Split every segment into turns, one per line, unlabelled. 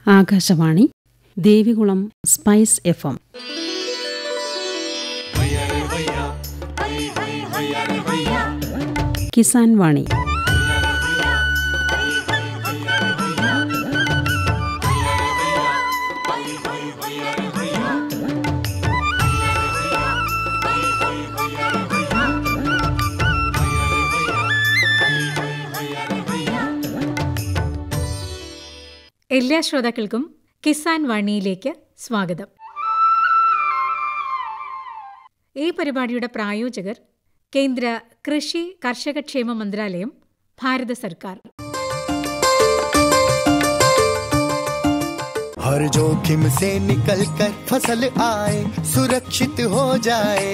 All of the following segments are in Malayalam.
Akashvani Devikulam spice FM. കിസാൻ വാണി.
എല്ലാ ശ്രോതാക്കൾക്കും കിസാൻ വാണിയിലേക്ക് സ്വാഗതം. ഈ പരിപാടിയുടെ പ്രായോജകർ കേന്ദ്ര കൃഷി കർഷകക്ഷേമ മന്ത്രാലയം, ഭാരത സർക്കാർ.
हर जोखिम से निकल कर फसल आए, सुरक्षित हो जाए,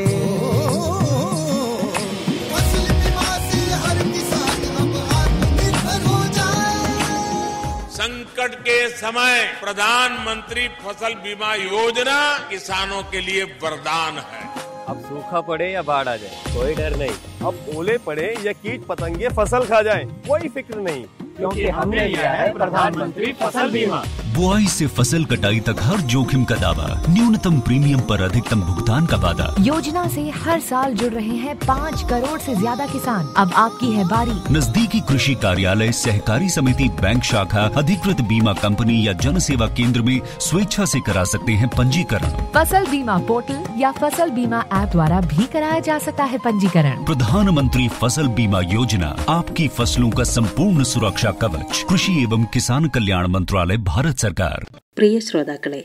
फसल बीमा से हर किसान अब आत्मनिर्भर हो जाए।
संकट के समय प्रधानमंत्री फसल बीमा योजना किसानों के लिए वरदान है।
अब सूखा पड़े या बाढ़ आ जाए कोई डर नहीं, अब ओले पड़े या कीट पतंगे फसल खा जाए कोई फिक्र नहीं, क्योंकि हमने लिया है प्रधानमंत्री फसल बीमा।
बुआई से फसल कटाई तक हर जोखिम का दावा, न्यूनतम प्रीमियम पर अधिकतम भुगतान का वादा।
योजना से हर साल जुड़ रहे हैं 5 करोड़ से ज्यादा किसान। अब आपकी है बारी।
नजदीकी कृषि कार्यालय, सहकारी समिति, बैंक शाखा, अधिकृत बीमा कंपनी या जन सेवा केंद्र में स्वेच्छा से करा सकते हैं पंजीकरण।
फसल बीमा पोर्टल या फसल बीमा ऐप द्वारा भी कराया जा सकता है पंजीकरण।
प्रधानमंत्री फसल बीमा योजना, आपकी फसलों का संपूर्ण सुरक्षा कवच। कृषि एवं किसान कल्याण मंत्रालय, भारत सरकार.
പ്രിയ ശ്രോതാക്കളെ,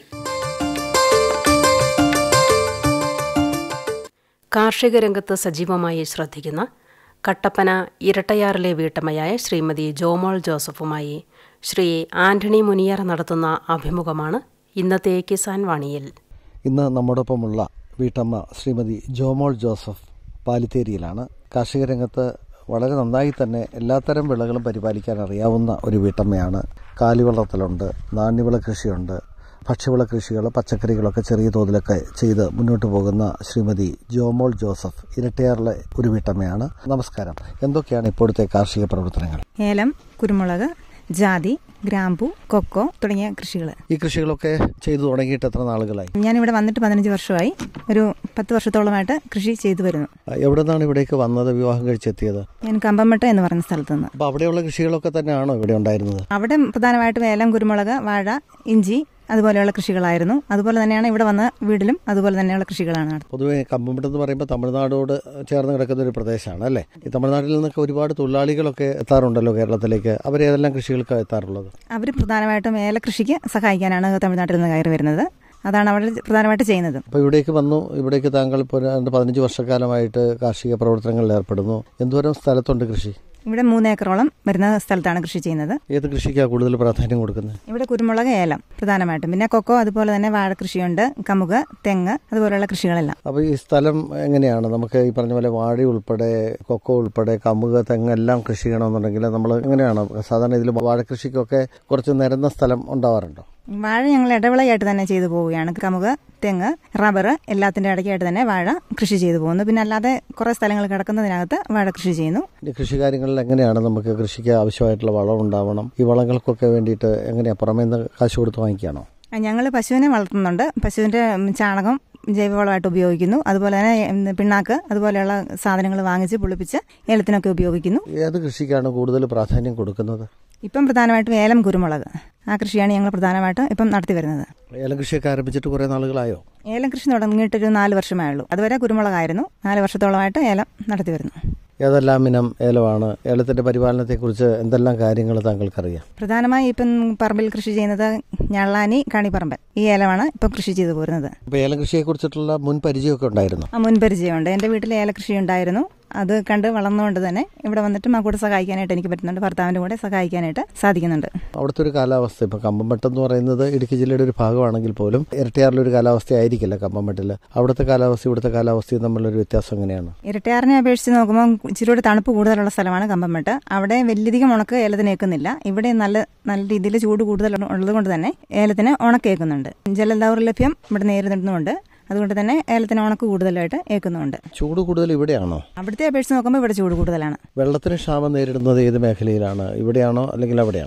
കാർഷിക രംഗത്ത് സജീവമായി ശ്രദ്ധിക്കുന്ന കട്ടപ്പന ഇരട്ടയാറിലെ വീട്ടമ്മയായ ശ്രീമതി ജോമോൾ ജോസഫുമായി ശ്രീ ആന്റണി മുനിയർ നടത്തുന്ന അഭിമുഖമാണ് ഇന്നത്തെ കിസാൻ വാണിയിൽ.
ഇന്ന് നമ്മോടൊപ്പമുള്ള വീട്ടമ്മ ശ്രീമതി ജോമോൾ ജോസഫ് പാലിത്തേരിയിലാണ്. കാർഷിക രംഗത്ത് വളരെ നന്നായി തന്നെ എല്ലാത്തരം വിളകളും പരിപാലിക്കാൻ അറിയാവുന്ന ഒരു വീട്ടമ്മയാണ്. കാലിവളർത്തലുണ്ട്, നാണ്യവിള കൃഷിയുണ്ട്, ഭക്ഷ്യവിള കൃഷികൾ, പച്ചക്കറികളൊക്കെ ചെറിയ തോതിലൊക്കെ ചെയ്ത് മുന്നോട്ട് പോകുന്ന ശ്രീമതി ജോമോൾ ജോസഫ് ഇരട്ടയാറിലെ ഒരു വീട്ടമ്മയാണ്. നമസ്കാരം. എന്തൊക്കെയാണ് ഇപ്പോഴത്തെ കാർഷിക പ്രവർത്തനങ്ങൾ?
ഏലം, കുരുമുളക്, ജാതി, ഗ്രാമ്പു, കൊക്കോ തുടങ്ങിയ കൃഷികൾ.
ഈ കൃഷികളൊക്കെ ചെയ്തു തുടങ്ങിയിട്ട് എത്ര നാളുകളായി?
ഞാനിവിടെ വന്നിട്ട് 15 വർഷമായി. ഒരു 10 വർഷത്തോളമായിട്ട് കൃഷി ചെയ്തു വരുന്നു.
എവിടെ നിന്നാണ് ഇവിടേക്ക് വന്നത്, വിവാഹം കഴിച്ചെത്തിയത്?
ഞാൻ കമ്പംമട്ട എന്ന് പറയുന്ന സ്ഥലത്ത് നിന്ന്.
അപ്പോൾ അവിടെയുള്ള കൃഷികളൊക്കെ തന്നെയാണോ ഇവിടെ ഉണ്ടായിരുന്നത്?
അവിടെ പ്രധാനമായിട്ടും ഏലം, കുരുമുളക്, വാഴ, ഇഞ്ചി അതുപോലെയുള്ള കൃഷികളായിരുന്നു. അതുപോലെ തന്നെയാണ് ഇവിടെ വന്ന വീട്ടിലും അതുപോലെ തന്നെയുള്ള കൃഷികളാണ്.
പൊതുവെ കമ്പംമട്ടം എന്ന് പറയുമ്പോൾ തമിഴ്നാടോട് ചേർന്ന് കിടക്കുന്ന ഒരു പ്രദേശമാണ് അല്ലേ? ഈ തമിഴ്നാട്ടിൽ നിന്നൊക്കെ ഒരുപാട് തൊഴിലാളികളൊക്കെ എത്താറുണ്ടല്ലോ കേരളത്തിലേക്ക്. അവരേതെല്ലാം കൃഷികൾക്ക് എത്താറുള്ളത്?
അവർ പ്രധാനമായിട്ടും ഏലകൃഷിക്ക് സഹായിക്കാനാണ് തമിഴ്നാട്ടിൽ നിന്ന് കയറി വരുന്നത്. അതാണ് അവിടെ പ്രധാനമായിട്ട് ചെയ്യുന്നത്.
അപ്പോൾ ഇവിടേക്ക് വന്നു. ഇവിടേക്ക് താങ്കൾ ഇപ്പോൾ 15 വർഷക്കാലമായിട്ട് കാർഷിക പ്രവർത്തനങ്ങളിൽ ഏർപ്പെടുന്നു. എന്തോരം സ്ഥലത്തുണ്ട് കൃഷി?
ഇവിടെ 3 ഏക്കറോളം വരുന്ന സ്ഥലത്താണ് കൃഷി ചെയ്യുന്നത്.
ഏത് കൃഷിക്കാണ് കൂടുതൽ പ്രാധാന്യം കൊടുക്കുന്നത്?
ഇവിടെ കുരുമുളക്, ഏലം പ്രധാനമായിട്ടും, പിന്നെ കൊക്കോ, അതുപോലെ തന്നെ വാഴ കൃഷിയുണ്ട്, കമുക്, തെങ്ങ് അതുപോലെയുള്ള കൃഷികളെല്ലാം.
അപ്പോൾ ഈ സ്ഥലം എങ്ങനെയാണ്? നമുക്ക് ഈ പറഞ്ഞ പോലെ വാഴ ഉൾപ്പെടെ, കൊക്കോ ഉൾപ്പെടെ, കമുക്, തെങ്ങ് എല്ലാം കൃഷി ചെയ്യണമെന്നുണ്ടെങ്കിൽ നമ്മൾ എങ്ങനെയാണ് സാധാരണ ഇതിൽ വാഴ കൃഷിക്കൊക്കെ കുറച്ച് നിരന്ന സ്ഥലം ഉണ്ടാവാറുണ്ടോ?
വാഴ ഞങ്ങൾ ഇടവിളയായിട്ട് തന്നെ ചെയ്തു പോവുകയാണ്. കമുക്, തെങ്ങ്, റബ്ബർ എല്ലാത്തിന്റെ ഇടയ്ക്കായിട്ട് തന്നെ വാഴ കൃഷി ചെയ്തു പോകുന്നു. പിന്നെ അല്ലാതെ കുറെ സ്ഥലങ്ങൾ കിടക്കുന്നതിനകത്ത് വാഴ കൃഷി ചെയ്യുന്നു.
കൃഷി കാര്യങ്ങളിൽ എങ്ങനെയാണ് നമുക്ക് കൃഷിക്ക് ആവശ്യമായിട്ടുള്ള വളം ഉണ്ടാവണം? ഈ വളങ്ങൾക്കൊക്കെ വേണ്ടിയിട്ട് എങ്ങനെയാ പുറമേ നിന്ന് കാശ് കൊടുത്ത് വാങ്ങിക്കുകയാണോ?
ഞങ്ങൾ പശുവിനെ വളർത്തുന്നുണ്ട്. പശുവിന്റെ ചാണകം ജൈവവളമായിട്ട് ഉപയോഗിക്കുന്നു. അതുപോലെ തന്നെ പിണ്ണാക്ക് അതുപോലെയുള്ള സാധനങ്ങൾ വാങ്ങിച്ച് പുളിപ്പിച്ച് ഏലത്തിനൊക്കെ ഉപയോഗിക്കുന്നു.
ഏത് കൃഷിക്കാണ് കൂടുതൽ പ്രാധാന്യം കൊടുക്കുന്നത്?
ഇപ്പം പ്രധാനമായിട്ടും ഏലം, കുരുമുളക് ആ കൃഷിയാണ് ഞങ്ങൾ പ്രധാനമായിട്ടും ഇപ്പം നടത്തി വരുന്നത്.
ഏലം കൃഷിയൊക്കെ ആരംഭിച്ചിട്ട് കുറേ നാളുകളായോ?
ഏലം കൃഷി തുടങ്ങിയിട്ടൊരു 4 വർഷമായുള്ളൂ. അതുവരെ കുരുമുളകായിരുന്നു. 4 വർഷത്തോളമായിട്ട് ഏലം നടത്തി വരുന്നു.
ഏതെല്ലാം ഇനം ഏലമാണ്? ഏലത്തിന്റെ പരിപാലനത്തെക്കുറിച്ച് എന്തെല്ലാം കാര്യങ്ങൾ താങ്കൾക്കറിയാം?
പ്രധാനമായി ഇപ്പം പറമ്പിൽ കൃഷി ചെയ്യുന്നത് ഞള്ളാനി, കണിപ്പറമ്പൻ ഈ ഏലമാണ് ഇപ്പം കൃഷി ചെയ്തു പോരുന്നത്.
അപ്പോൾ ഏലം കൃഷിയെ കുറിച്ചിട്ടുള്ള മുൻ പരിചയമൊക്കെ ഉണ്ടായിരുന്നു?
മുൻപരിചയമുണ്ട്. എൻ്റെ വീട്ടിൽ ഏലകൃഷി ഉണ്ടായിരുന്നു. അത് കണ്ട് വളർന്നുകൊണ്ട് തന്നെ ഇവിടെ വന്നിട്ട് കൂടെ സഹായിക്കാനായിട്ട് എനിക്ക് പറ്റുന്നുണ്ട്. ഭർത്താവിൻ്റെ കൂടെ സഹായിക്കാനായിട്ട് സാധിക്കുന്നുണ്ട്.
അവിടുത്തെ ഒരു കാലാവസ്ഥ, ഇപ്പോൾ കമ്പംമട്ടം എന്ന് പറയുന്നത് ഇടുക്കി ജില്ലയുടെ ഒരു ഭാഗമാണെങ്കിൽ പോലും ഇരട്ടയാറിലൊരു കാലാവസ്ഥ ആയിരിക്കില്ല കമ്പംമട്ടിൽ. അവിടുത്തെ കാലാവസ്ഥ ഇവിടുത്തെ കാലാവസ്ഥയും തമ്മിലൊരു വ്യത്യാസം എങ്ങനെയാണ്?
ഇരട്ടയാറിനെ അപേക്ഷിച്ച് നോക്കുമ്പോൾ ഇച്ചിരി തണുപ്പ് കൂടുതലുള്ള സ്ഥലമാണ് കമ്പംമട്ട്. അവിടെ വലിയധികം ഉണക്ക് ഏലത്തിനേക്കുന്നില്ല. ഇവിടെ നല്ല രീതിയിൽ ചൂട് കൂടുതൽ ഉള്ളത് കൊണ്ട് തന്നെ ഏലത്തിന് ഉണക്കേക്കുന്നുണ്ട്. ജലദൗർലഭ്യം ഇവിടെ നേരിടുന്നുണ്ട്. അതുകൊണ്ട് തന്നെ ഏലത്തിന് ഉണക്ക് കൂടുതലായിട്ട് ഏക്കുന്നുണ്ട്.
ചൂട് കൂടുതൽ ഇവിടെയാണോ?
അവിടുത്തെ അപേക്ഷിച്ച് നോക്കുമ്പോൾ ഇവിടെ ചൂട് കൂടുതലാണ്.
വെള്ളത്തിന് ക്ഷാമം നേരിടുന്നത് ഏത് മേഖലയിലാണ്? ഇവിടെയാണോ അല്ലെങ്കിൽ അവിടെയാണോ?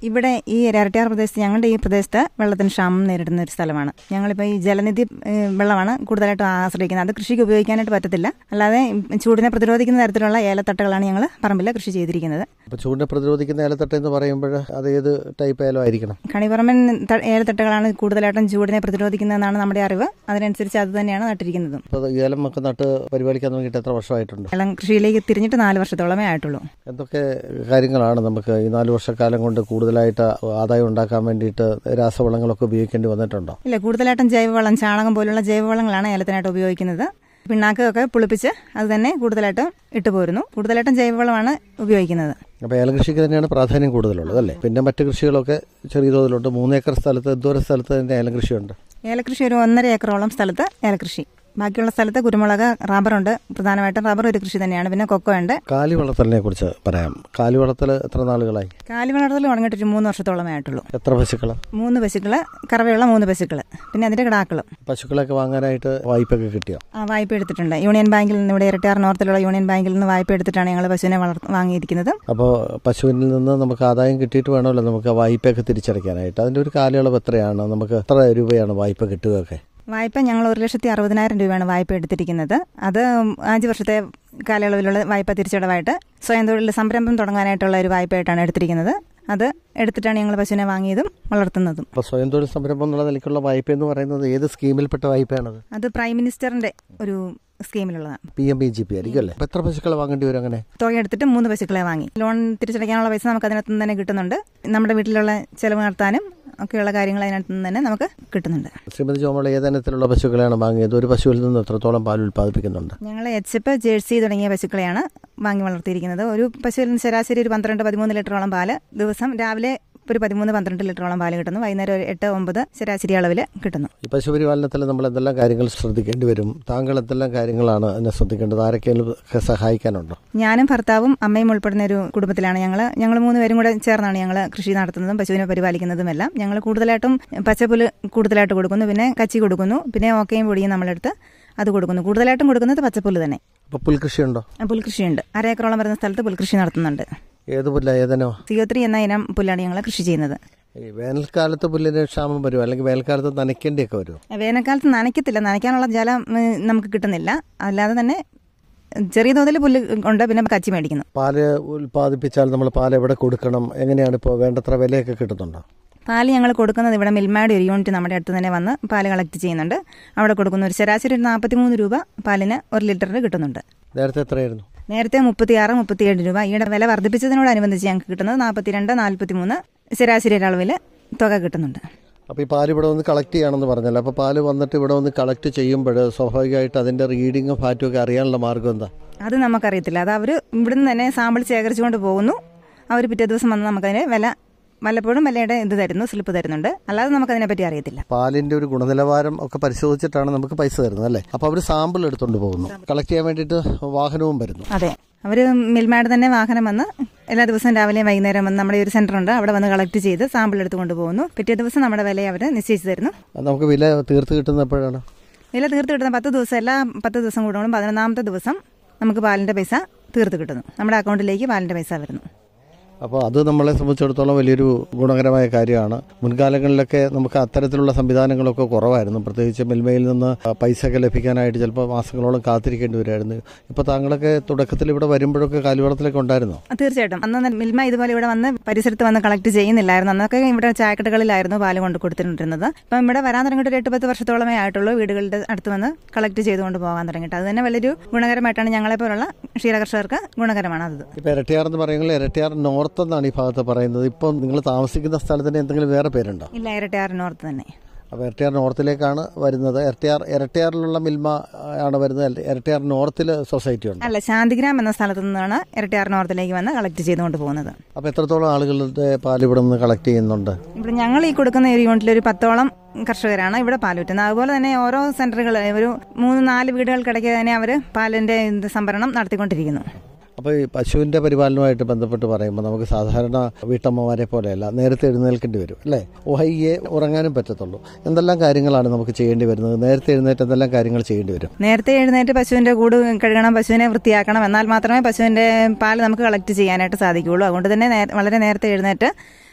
ഇവിടെ ഈ ഇരട്ടിയാർ പ്രദേശത്ത്, ഞങ്ങളുടെ ഈ പ്രദേശത്ത് വെള്ളത്തിന് ക്ഷാമം നേരിടുന്ന ഒരു സ്ഥലമാണ്. ഞങ്ങളിപ്പോൾ ഈ ജലനിധി വെള്ളമാണ് കൂടുതലായിട്ടും ആശ്രയിക്കുന്നത്. അത് കൃഷിക്ക് ഉപയോഗിക്കാനായിട്ട് പറ്റത്തില്ല. അല്ലാതെ ചൂടിനെ പ്രതിരോധിക്കുന്ന തരത്തിലുള്ള ഏലത്തട്ടകളാണ് ഞങ്ങൾ പറമ്പിൽ കൃഷി ചെയ്തിരിക്കുന്നത്.
അപ്പോൾ ചൂടിനെ പ്രതിരോധിക്കുന്ന ഏലത്തട്ട എന്ന് പറയുമ്പോൾ അത് ഏത് ടൈപ്പ് ഏലം ആയിരിക്കണം?
കണിപുറമൻ ഏലത്തട്ടകളാണ് കൂടുതലായിട്ടും ചൂടിനെ പ്രതിരോധിക്കുന്നതെന്നാണ് നമ്മുടെ അറിവ്. അതിനനുസരിച്ച് അത് തന്നെയാണ് നട്ടിരിക്കുന്നത്.
അപ്പോൾ ഏലം ഒക്കെ നട്ട് പരിപാലിക്കാൻ തുടങ്ങിയിട്ട് എത്ര വർഷമായിട്ടുണ്ട്?
ഏലം കൃഷിയിലേക്ക് തിരിഞ്ഞിട്ട് 4 വർഷത്തോളമേ ആയിട്ടുള്ളൂ.
എന്തൊക്കെ കാര്യങ്ങളാണ് നമുക്ക് ഈ 4 വർഷക്കാലം കൊണ്ട് കൂടുതലായിട്ട് ആദായം ഉണ്ടാക്കാൻ വേണ്ടിയിട്ട് രാസവളങ്ങളൊക്കെ ഉപയോഗിക്കേണ്ടി വന്നിട്ടുണ്ടോ?
ഇല്ല, കൂടുതലായിട്ടും ജൈവവളം, ചാണകം പോലുള്ള ജൈവവളങ്ങളാണ് ഏലത്തിനായിട്ട് ഉപയോഗിക്കുന്നത്. പിണ്ണാക്കൊക്കെ പുളിപ്പിച്ച് അത് തന്നെ കൂടുതലായിട്ടും ഇട്ടുപോരുന്നു. കൂടുതലായിട്ടും ജൈവവളമാണ് ഉപയോഗിക്കുന്നത്.
അപ്പോൾ ഏലകൃഷിക്ക് തന്നെയാണ് പ്രാധാന്യം കൂടുതലുള്ളത് അല്ലേ? പിന്നെ മറ്റു കൃഷികളൊക്കെ ചെറിയ തോതിലുണ്ട്. 3 ഏക്കർ സ്ഥലത്ത് എന്തോരം സ്ഥലത്ത് തന്നെ ഏലകൃഷിയുണ്ട്?
ഏലകൃഷി ഒരു 1.5 ഏക്കറോളം സ്ഥലത്ത് ഏലകൃഷി. ബാക്കിയുള്ള സ്ഥലത്ത് കുരുമുളക്, റബ്ബറുണ്ട്. പ്രധാനമായിട്ടും റബ്ബർ ഒരു കൃഷി തന്നെയാണ്. പിന്നെ കൊക്കോ ഉണ്ട്.
കാലി വളർത്തലിനെ കുറിച്ച് പറയാം. കാലി വളർത്തൽ എത്ര നാളുകളായി?
കാലി വളർത്തൽ തുടങ്ങിയിട്ട് 3 വർഷത്തോളമേ ആയിട്ടുള്ളൂ.
എത്ര പശുക്കള്?
3 പശുക്കള്, കറവയുള്ള 3 പശുക്കള്, പിന്നെ അതിന്റെ കിടാക്കളും.
പശുക്കളൊക്കെ വാങ്ങാനായിട്ട് വായ്പയൊക്കെ കിട്ടിയോ?
വായ്പ എടുത്തിട്ടുണ്ട്. യൂണിയൻ ബാങ്കിൽ നിന്ന്, ഇവിടെ ഇരട്ടിയാർ നോർത്തിലുള്ള യൂണിയൻ ബാങ്കിൽ നിന്ന് വായ്പ എടുത്തിട്ടാണ് ഞങ്ങൾ പശുവിനെ വാങ്ങിയിരിക്കുന്നത്.
അപ്പോൾ പശുവിനിൽ നിന്ന് നമുക്ക് ആദായം കിട്ടിയിട്ട് വേണമല്ലോ നമുക്ക് വായ്പയൊക്കെ തിരിച്ചടയ്ക്കാനായിട്ട്. അതിന്റെ ഒരു കാലയളവ് എത്രയാണ്? നമുക്ക് എത്ര രൂപയാണ് വായ്പ കിട്ടുകയൊക്കെ?
വായ്പ ഞങ്ങൾ 1,60,000 രൂപയാണ് വായ്പ എടുത്തിരിക്കുന്നത്. അത് 5 വർഷത്തെ കാലയളവിലുള്ള വായ്പ തിരിച്ചടവായിട്ട് സ്വയം തൊഴിൽ സംരംഭം തുടങ്ങാനായിട്ടുള്ള ഒരു വായ്പയായിട്ടാണ് എടുത്തിരിക്കുന്നത്. അത് എടുത്തിട്ടാണ് ഞങ്ങൾ പശുവിനെ വാങ്ങിയതും വളർത്തുന്നതും.
അപ്പോൾ സ്വയം തൊഴിൽ സംരംഭം എന്നുള്ള നിലയ്ക്കുള്ള വായ്പ എന്ന് പറയുന്നത് ഏത് സ്കീമിൽപ്പെട്ട വായ്പയാണത്?
അത് പ്രൈം മിനിസ്റ്ററിന്റെ ഒരു സ്കീമിലുള്ളതാണ്.
PMBGP ആയിരിക്കും അല്ലേ? എത്ര പശുക്കളെ വാങ്ങേണ്ടി വരും? അങ്ങനെ
തുക എടുത്തിട്ട് 3 പശുക്കളെ വാങ്ങി. ലോൺ തിരിച്ചടയ്ക്കാനുള്ള പൈസ നമുക്ക് അതിനകത്ത് നിന്ന് തന്നെ കിട്ടുന്നുണ്ട്. നമ്മുടെ വീട്ടിലുള്ള ചെലവ് നടത്താനും ഒക്കെയുള്ള കാര്യങ്ങൾ അതിനകത്ത് നിന്ന് തന്നെ നമുക്ക് കിട്ടുന്നുണ്ട്.
ശ്രീമതി ജോമോൾ ഏതനത്തിലുള്ള പശുക്കളെയാണ് വാങ്ങിയത്? ഒരു പശുവിൽ നിന്ന് എത്രത്തോളം പാൽ ഉൽപ്പാദിപ്പിക്കുന്നുണ്ട്?
ഞങ്ങൾ എച്ചപ്പ്, ജേഴ്സി തുടങ്ങിയ പശുക്കളെയാണ് വാങ്ങി വളർത്തിയിരിക്കുന്നത്. ഒരു പശുവിൽ നിന്ന് ശരാശരി ഒരു 12-13 ലിറ്ററോളം പാല് ദിവസം, രാവിലെ ഒരു 13-12 ലിറ്ററോളം പാല് കിട്ടുന്നു. വൈകുന്നേരം ഒരു 8-9 ശരാശരി അളവിൽ കിട്ടുന്നു.
ഈ പശുപരിപാലനത്തിൽ നമ്മൾ എന്തെല്ലാം കാര്യങ്ങൾ ശ്രദ്ധിക്കേണ്ടി വരും? താങ്കൾ എന്തെല്ലാം കാര്യങ്ങളാണ് എന്നെ ശ്രദ്ധിക്കേണ്ടത്? ആരൊക്കെയും സഹായിക്കാനുണ്ടോ?
ഞാനും ഭർത്താവും അമ്മയും ഉൾപ്പെടുന്ന ഒരു കുടുംബത്തിലാണ് ഞങ്ങൾ 3 പേരും കൂടെ ചേർന്നാണ് ഞങ്ങൾ കൃഷി നടത്തുന്നതും പശുവിനെ പരിപാലിക്കുന്നതുമെല്ലാം. ഞങ്ങൾ കൂടുതലായിട്ടും പച്ചപ്പുല്ല് കൂടുതലായിട്ട് കൊടുക്കുന്നു, പിന്നെ കച്ചി കൊടുക്കുന്നു, പിന്നെ ഓക്കയും പൊടിയും നമ്മളെടുത്ത് അത് കൊടുക്കുന്നു. കൂടുതലായിട്ടും കൊടുക്കുന്നത് പച്ചപ്പുല്ല് തന്നെ.
അപ്പോൾ പുൽകൃഷിയുണ്ടോ?
പുൽകൃഷിയുണ്ട്. 1/2 ഏക്കറോളം വരുന്ന സ്ഥലത്ത് പുൽകൃഷി നടത്തുന്നുണ്ട്.
ഏത് പുല്ല? ഏതനോ?
CO3 എന്ന ഇനം പുല്ലാണ് ഞങ്ങൾ കൃഷി ചെയ്യുന്നത്.
ഈ വേനൽക്കാലത്ത് പുല്ലിന് ക്ഷാമം വരുമോ? അല്ലെങ്കിൽ വേനൽക്കാലത്ത് നനയ്ക്കേണ്ടിയൊക്കെ വരുമോ?
വേനൽക്കാലത്ത് നനയ്ക്കത്തില്ല. നനയ്ക്കാനുള്ള ജലം നമുക്ക് കിട്ടുന്നില്ല. അല്ലാതെ തന്നെ ചെറിയ തോതിൽ പുല്ല് ഉണ്ട്, പിന്നെ കച്ചി മേടിക്കുന്നു.
പാല് ഉൽപ്പാദിപ്പിച്ചാൽ നമ്മൾ പാൽ എവിടെ കൊടുക്കണം? എങ്ങനെയാണ് ഇപ്പോൾ വേണ്ടത്ര വിലയൊക്കെ കിട്ടുന്നുണ്ടോ?
പാല് ഞങ്ങൾ കൊടുക്കുന്നത് ഇവിടെ മിൽമയുടെ ഒരു യൂണിറ്റ് നമ്മുടെ അടുത്ത് തന്നെ വന്ന് പാല് കളക്ട് ചെയ്യുന്നുണ്ട്. അവിടെ കൊടുക്കുന്ന ഒരു ശരാശരി 43 രൂപ പാലിന് 1 ലിറ്ററിന് കിട്ടുന്നുണ്ട്.
നേരത്തെ എത്രയായിരുന്നു?
നേരത്തെ 36-37 രൂപ. ഈയിടെ വില വർദ്ധിപ്പിച്ചതിനോടനുബന്ധിച്ച് ഞങ്ങൾക്ക് കിട്ടുന്നത് 42-43 ശരാശരി അളവിൽ തുക കിട്ടുന്നുണ്ട്.
അപ്പോൾ ഈ പാല് ഇവിടെ വന്ന് കളക്ട് ചെയ്യണമെന്ന് പറഞ്ഞല്ലോ. അപ്പോൾ പാല് വന്നിട്ട് ഇവിടെ വന്ന് കളക്ട് ചെയ്യുമ്പോൾ സ്വാഭാവികമായിട്ട് അതിൻ്റെ റീഡിങ്ങും ഫാറ്റും ഒക്കെ അറിയാനുള്ള മാർഗ്ഗം എന്താ?
അത് നമുക്കറിയത്തില്ല. അത് അവർ ഇവിടുന്ന് തന്നെ സാമ്പിൾ ശേഖരിച്ചുകൊണ്ട് പോകുന്നു. അവർ പിറ്റേ ദിവസം വന്ന് നമുക്കതിന് വല്ലപ്പോഴും വിലയുടെ ഇത് തരുന്നു, സ്ലിപ്പ് തരുന്നുണ്ട്. അല്ലാതെ നമുക്കതിനെപ്പറ്റി അറിയത്തില്ല.
പാലിന്റെ ഒരു ഗുണനിലവാരം ഒക്കെ പരിശോധിച്ചിട്ടാണ് നമുക്ക് പൈസ തരുന്നത് അല്ലേ? അപ്പോൾ അവർ സാമ്പിൾ എടുത്തുകൊണ്ട് പോകുന്നു. കളക്ട് ചെയ്യാൻ വേണ്ടിയിട്ട് വാഹനവും വരുന്നു.
അതെ, അവർ മിൽമയുടെ തന്നെ വാഹനം വന്ന് എല്ലാ ദിവസവും രാവിലെയും വൈകുന്നേരം വന്ന് നമ്മുടെ ഒരു സെന്റർ ഉണ്ട്, അവിടെ വന്ന് കളക്ട് ചെയ്ത് സാമ്പിൾ എടുത്തുകൊണ്ട് പോകുന്നു. പിറ്റേ ദിവസം നമ്മുടെ വില അവർ നിശ്ചയിച്ചു തരുന്നു.
നമുക്ക് വില തീർത്ത് കിട്ടുന്ന എപ്പോഴാണ്?
വില തീർത്ത് കിട്ടുന്ന 10 ദിവസം, എല്ലാ 10 ദിവസം കൂടുമ്പോഴും 11ാമത്തെ ദിവസം നമുക്ക് പാലിന്റെ പൈസ തീർത്ത് കിട്ടുന്നു. നമ്മുടെ അക്കൗണ്ടിലേക്ക് പാലിന്റെ പൈസ വരുന്നു.
അപ്പോൾ അത് നമ്മളെ സംബന്ധിച്ചിടത്തോളം വലിയൊരു ഗുണകരമായ കാര്യമാണ്. മുൻകാലങ്ങളിലൊക്കെ നമുക്ക് അത്തരത്തിലുള്ള സംവിധാനങ്ങളൊക്കെ കുറവായിരുന്നു. പ്രത്യേകിച്ച് മിൽമയിൽ നിന്ന് പൈസയൊക്കെ ലഭിക്കാനായിട്ട് ചിലപ്പോൾ മാസങ്ങളോളം കാത്തിരിക്കേണ്ടി വരുമായിരുന്നു. ഇപ്പോൾ താങ്കളൊക്കെ തുടക്കത്തിൽ ഇവിടെ വരുമ്പോഴൊക്കെ കാലിവളത്തിലൊക്കെ ഉണ്ടായിരുന്നു?
തീർച്ചയായിട്ടും. അന്ന് മിൽമ ഇതുപോലെ ഇവിടെ വന്ന് പരിസരത്ത് വന്ന് കളക്ട് ചെയ്യുന്നില്ലായിരുന്നു. അന്നൊക്കെ ഇവിടെ ചായക്കടകളിലായിരുന്നു പാല് കൊണ്ട് കൊടുത്തിട്ടുണ്ടിരുന്നത്. ഇപ്പം ഇവിടെ വരാൻ തുടങ്ങിയിട്ട് 8-10 വർഷത്തോളമേ ആയിട്ടുള്ളൂ വീടുകളുടെ അടുത്ത് വന്ന് കളക്ട് ചെയ്തുകൊണ്ട് പോകാൻ തുടങ്ങിയിട്ട്. അത് തന്നെ വലിയൊരു ഗുണകരമായിട്ടാണ് ഞങ്ങളെപ്പോലുള്ള ക്ഷീരകർഷകർക്ക് ഗുണകരമാണ്. അത്
ഇപ്പോൾ ഇരട്ടിയാർ എന്ന് പറയുന്നത് ഇരട്ടിയാർ നോർത്ത് എന്നാണ് ഈ ഭാഗത്ത് പറയുന്നത്. ഇപ്പം നിങ്ങൾ താമസിക്കുന്ന സ്ഥലത്തിന് എന്തെങ്കിലും വേറെ പേരുണ്ടോ?
ഇല്ല, ഇരട്ടിയാർ നോർത്ത് തന്നെ.
അപ്പോൾ ഇരട്ടിയാർ നോർത്തിലേക്കാണ് വരുന്നത്. ഇരട്ടിയാറിലുള്ള മിൽമ ആണ് വരുന്നത്. ഇരട്ടിയാർ നോർത്തിൽ സൊസൈറ്റി ഉണ്ട്
അല്ല, ശാന്തിഗ്രാം എന്ന സ്ഥലത്ത് നിന്നാണ് ഇരട്ടിയാർ നോർത്തിലേക്ക് വന്ന് കളക്ട് ചെയ്തുകൊണ്ട് പോകുന്നത്.
അപ്പോൾ എത്രത്തോളം ആളുകളുടെ പാൽ ഇവിടെ നിന്ന് കളക്ട് ചെയ്യുന്നുണ്ട്?
ഇവിടെ ഞങ്ങൾ ഈ കൊടുക്കുന്ന ഒരു യൂണിറ്റിൽ ഒരു 10ഓളം കർഷകരാണ് ഇവിടെ പാൽ വിറ്റുന്നത്. അതുപോലെ തന്നെ ഓരോ സെന്ററുകൾ ഒരു 3-4 വീടുകൾക്കിടയ്ക്ക് തന്നെ അവർ പാലിന്റെ സംഭരണം നടത്തിക്കൊണ്ടിരിക്കുന്നു.
അപ്പോൾ ഈ പശുവിൻ്റെ പരിപാലനവുമായിട്ട് ബന്ധപ്പെട്ട് പറയുമ്പോൾ നമുക്ക് സാധാരണ വീട്ടമ്മമാരെ പോലെയല്ല, നേരത്തെ എഴുന്നേൽക്കേണ്ടി വരും അല്ലേ? വൈകിയേ ഉറങ്ങാനും പറ്റത്തുള്ളൂ. എന്തെല്ലാം കാര്യങ്ങളാണ് നമുക്ക് ചെയ്യേണ്ടി വരുന്നത്? നേരത്തെ എഴുന്നേറ്റ് എന്തെല്ലാം കാര്യങ്ങൾ ചെയ്യേണ്ടി വരും?
നേരത്തെ എഴുന്നേറ്റ് പശുവിൻ്റെ കൂട് കഴുകണം, പശുവിനെ വൃത്തിയാക്കണം. എന്നാൽ മാത്രമേ പശുവിൻ്റെ പാൽ നമുക്ക് കളക്ട് ചെയ്യാനായിട്ട് സാധിക്കുകയുള്ളൂ. അതുകൊണ്ട് തന്നെ വളരെ നേരത്തെ എഴുന്നേറ്റ്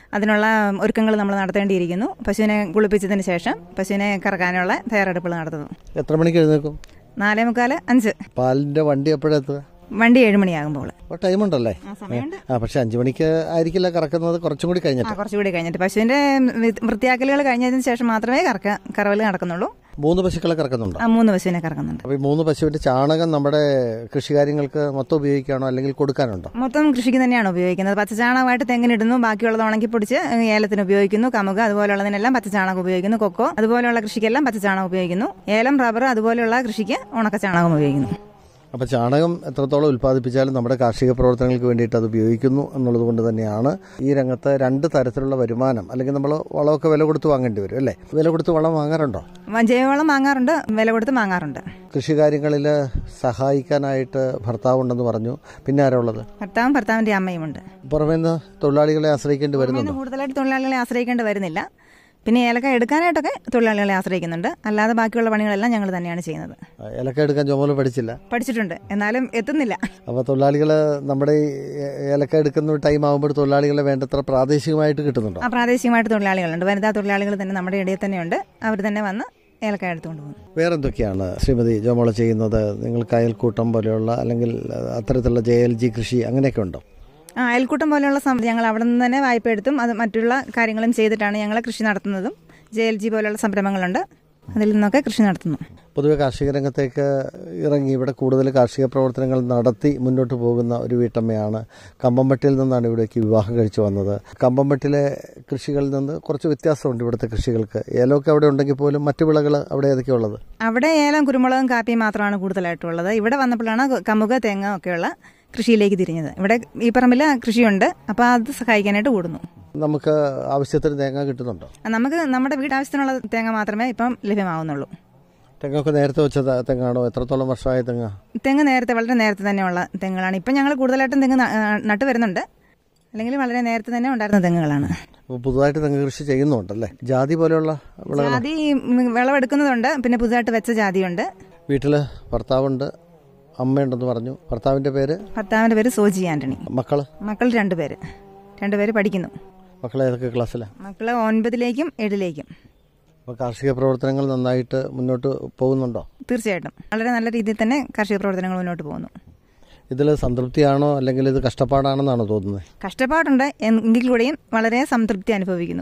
അതിനുള്ള ഒരുക്കങ്ങൾ നമ്മൾ നടത്തേണ്ടിയിരിക്കുന്നു. പശുവിനെ കുളിപ്പിച്ചതിന് ശേഷം പശുവിനെ കറക്കാനുള്ള തയ്യാറെടുപ്പുകൾ നടത്തുന്നു.
എത്ര മണിക്ക് എഴുന്നേക്കും?
4:45, 5.
പാലിന്റെ വണ്ടി എപ്പോഴെത്തുക?
വണ്ടി 7 മണിയാകുമ്പോൾ.
ടൈമുണ്ടല്ലേ? പക്ഷെ 5 മണിക്ക് ആയിരിക്കില്ല കറക്കുന്നത്, കുറച്ചും കൂടി കഴിഞ്ഞിട്ട്.
കുറച്ചുകൂടി കഴിഞ്ഞിട്ട് പശുവിന്റെ വൃത്തിയാക്കലുകൾ കഴിഞ്ഞതിന് ശേഷം മാത്രമേ കറവൽ നടക്കുന്നുള്ളൂ.
3 പശുക്കളെ കറക്കുന്നുണ്ടോ?
3 പശുവിനെ കറക്കുന്നുണ്ട്.
അപ്പോൾ ഈ 3 പശുവിന്റെ ചാണകം നമ്മുടെ കൃഷികാര്യങ്ങൾക്ക് മൊത്തം ഉപയോഗിക്കുകയാണോ അല്ലെങ്കിൽ കൊടുക്കാനുണ്ടോ?
മൊത്തം കൃഷിക്ക് തന്നെയാണ് ഉപയോഗിക്കുന്നത്. പച്ചച്ചാണകമായിട്ട് തെങ്ങിനിടുന്നു, ബാക്കിയുള്ളത് ഉണക്കി പൊടിച്ച് ഏലത്തിന് ഉപയോഗിക്കുന്നു. കമുക അതുപോലുള്ളതിനെല്ലാം പച്ചച്ചാണകം ഉപയോഗിക്കുന്നു. കൊക്കോ അതുപോലെയുള്ള കൃഷിക്കെല്ലാം പച്ചച്ചാണകം ഉപയോഗിക്കുന്നു. ഏലം, റബ്ബർ അതുപോലെയുള്ള കൃഷിക്ക് ഉണക്കച്ചാണകം ഉപയോഗിക്കുന്നു.
അപ്പോൾ ചാണകം എത്രത്തോളം ഉൽപ്പാദിപ്പിച്ചാലും നമ്മുടെ കാർഷിക പ്രവർത്തനങ്ങൾക്ക് വേണ്ടിയിട്ട് അത് ഉപയോഗിക്കുന്നു എന്നുള്ളത് കൊണ്ട് തന്നെയാണ് ഈ രംഗത്ത് 2 തരത്തിലുള്ള വരുമാനം. അല്ലെങ്കിൽ നമ്മൾ വളമൊക്കെ വില കൊടുത്ത് വാങ്ങേണ്ടി വരും അല്ലേ? വില കൊടുത്ത് വളം വാങ്ങാറുണ്ടോ?
ജൈവവളം വാങ്ങാറുണ്ട്, വില കൊടുത്ത് വാങ്ങാറുണ്ട്.
കൃഷികാര്യങ്ങളിൽ സഹായിക്കാനായിട്ട് ഭർത്താവുണ്ടെന്ന് പറഞ്ഞു. പിന്നെ ആരാ ഉള്ളത്?
ഭർത്താവിന്റെ അമ്മയുമുണ്ട്.
പുറമേ നിന്ന് തൊഴിലാളികളെ ആശ്രയിക്കേണ്ടി വരുന്നുണ്ടോ?
കൂടുതലായിട്ട് തൊഴിലാളികളെ ആശ്രയിക്കേണ്ടി വരുന്നില്ല. പിന്നെ ഏലക്ക എടുക്കാനായിട്ടൊക്കെ തൊഴിലാളികളെ ആശ്രയിക്കുന്നുണ്ട്. അല്ലാതെ ബാക്കിയുള്ള പണികളെല്ലാം ഞങ്ങൾ തന്നെയാണ് ചെയ്യുന്നത്.
ഏലക്ക എടുക്കാൻ ജോമോൾ
പഠിച്ചിട്ടുണ്ട്, എന്നാലും എത്തുന്നില്ല.
അപ്പോൾ തൊഴിലാളികൾ നമ്മുടെ ഏലക്ക എടുക്കുന്ന ടൈം ആകുമ്പോൾ തൊഴിലാളികളെ വേണ്ടത്ര പ്രാദേശികമായിട്ട് കിട്ടുന്നുണ്ടോ?
പ്രാദേശികമായിട്ട് തൊഴിലാളികളുണ്ട്. വനിതാ തൊഴിലാളികൾ തന്നെ നമ്മുടെ ഇടയിൽ തന്നെയുണ്ട്. അവർ തന്നെ വന്ന് ഏലക്ക എടുത്തുകൊണ്ട് പോകുന്നു.
വേറെ എന്തൊക്കെയാണ് ശ്രീമതി ജോമോൾ ചെയ്യുന്നത്? നിങ്ങൾക്ക് അയൽക്കൂട്ടം പോലെയുള്ള അല്ലെങ്കിൽ അത്തരത്തിലുള്ള JLG കൃഷി അങ്ങനെയൊക്കെ ഉണ്ടോ?
അയൽക്കൂട്ടം പോലെയുള്ള ഞങ്ങൾ അവിടെ നിന്ന് തന്നെ വായ്പ എടുത്തും അത് മറ്റുള്ള കാര്യങ്ങളും ചെയ്തിട്ടാണ് ഞങ്ങൾ കൃഷി നടത്തുന്നതും. JLG പോലെയുള്ള സംരംഭങ്ങളുണ്ട്, അതിൽ നിന്നൊക്കെ കൃഷി നടത്തുന്നു.
പൊതുവെ കാർഷിക രംഗത്തേക്ക് ഇറങ്ങി ഇവിടെ കൂടുതൽ കാർഷിക പ്രവർത്തനങ്ങൾ നടത്തി മുന്നോട്ട് പോകുന്ന ഒരു വീട്ടമ്മയാണ്. കമ്പംപട്ടിയിൽ നിന്നാണ് ഇവിടേക്ക് വിവാഹം കഴിച്ചു വന്നത്. കമ്പംപട്ടിലെ കൃഷികളിൽ നിന്ന് കുറച്ച് വ്യത്യാസമുണ്ട് ഇവിടുത്തെ കൃഷികൾക്ക്. ഏലമൊക്കെ അവിടെ ഉണ്ടെങ്കിൽ പോലും മറ്റു വിളകൾ അവിടെ ഏതൊക്കെയാണ് ഉള്ളത്?
അവിടെ ഏലം, കുരുമുളകും കാപ്പിയും മാത്രമാണ് കൂടുതലായിട്ടുള്ളത്. ഇവിടെ വന്നപ്പോഴാണ് കമുക, തേങ്ങ ഒക്കെയുള്ള കൃഷിയിലേക്ക് തിരിഞ്ഞത്. ഇവിടെ ഈ പറമ്പിൽ കൃഷിയുണ്ട്, അപ്പോൾ അത് സഹായിക്കാനായിട്ട് കൂടുന്നു.
നമുക്ക് ആവശ്യത്തിന് തേങ്ങ കിട്ടുന്നുണ്ടോ?
നമുക്ക് നമ്മുടെ വീട്ടാവശ്യത്തിനുള്ള തേങ്ങ മാത്രമേ ഇപ്പം ലഭ്യമാവുന്നുള്ളൂ.
തെങ്ങൊക്കെ നേരത്തെ വെച്ച തെങ്ങാണോ? എത്രത്തോളം വർഷമായ
തെങ്ങ് വളരെ നേരത്തെ തന്നെയുള്ള തെങ്ങുകളാണ്. ഇപ്പം ഞങ്ങൾ കൂടുതലായിട്ടും തെങ്ങ് നട്ടു വരുന്നുണ്ട്. അല്ലെങ്കിൽ വളരെ നേരത്തെ തന്നെ ഉണ്ടായിരുന്ന തെങ്ങുകളാണ്.
പുതുതായിട്ട് തെങ്ങ് കൃഷി ചെയ്യുന്നുണ്ടല്ലേ? ജാതി പോലെയുള്ള
ജാതി വിളവെടുക്കുന്നതുണ്ട്. പിന്നെ പുതുതായിട്ട് വെച്ച ജാതിയുണ്ട്.
വീട്ടില് ഭർത്താവുണ്ട്, അമ്മയുണ്ടെന്ന് പറഞ്ഞു. ഭർത്താവിന്റെ പേര്
സോജി ആന്റണി.
മക്കൾ
2 പേര്. 2 പേര് പഠിക്കുന്നു.
മക്കളെ ഏതൊക്കെ ക്ലാസ്സിലാണ്?
മക്കള് 9ലേക്കും 7ലേക്കും.
അപ്പോൾ കാർഷിക പ്രവർത്തനങ്ങൾ നന്നായിട്ട് മുന്നോട്ട് പോകുന്നുണ്ടോ?
തീർച്ചയായിട്ടും വളരെ നല്ല രീതിയിൽ തന്നെ കാർഷിക പ്രവർത്തനങ്ങൾ മുന്നോട്ട് പോകുന്നു.
ഇതിൽ സംതൃപ്തിയാണോ അല്ലെങ്കിൽ ഇത് കഷ്ടപ്പാടാണെന്നാണോ തോന്നുന്നത്?
കഷ്ടപ്പാടുണ്ട്, എങ്കിൽ കൂടെയും വളരെ സംതൃപ്തി അനുഭവിക്കുന്നു.